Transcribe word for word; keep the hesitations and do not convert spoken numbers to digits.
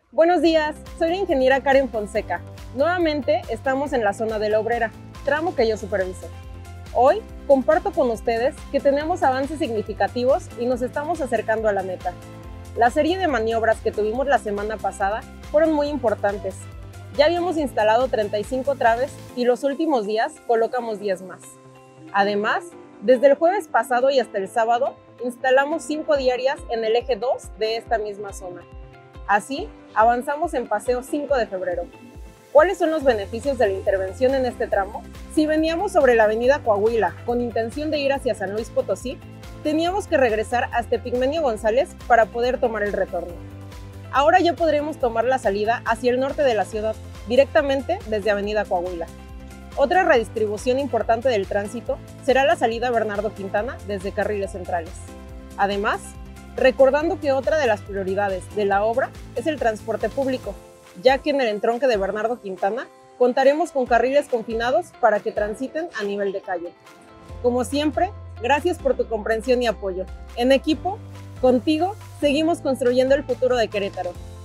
Buenos días, soy la ingeniera Karen Fonseca. Nuevamente estamos en la zona de la Obrera, tramo que yo superviso. Hoy comparto con ustedes que tenemos avances significativos y nos estamos acercando a la meta. La serie de maniobras que tuvimos la semana pasada fueron muy importantes. Ya habíamos instalado treinta y cinco traves y los últimos días colocamos diez más. Además, desde el jueves pasado y hasta el sábado, instalamos cinco diarias en el eje dos de esta misma zona. Así, avanzamos en Paseo cinco de febrero. ¿Cuáles son los beneficios de la intervención en este tramo? Si veníamos sobre la avenida Coahuila con intención de ir hacia San Luis Potosí, teníamos que regresar hasta Epigmenio González para poder tomar el retorno. Ahora ya podremos tomar la salida hacia el norte de la ciudad, directamente desde avenida Coahuila. Otra redistribución importante del tránsito será la salida Bernardo Quintana desde carriles centrales. Además, recordando que otra de las prioridades de la obra es el transporte público, ya que en el entronque de Bernardo Quintana contaremos con carriles confinados para que transiten a nivel de calle. Como siempre, gracias por tu comprensión y apoyo. En equipo, contigo, seguimos construyendo el futuro de Querétaro.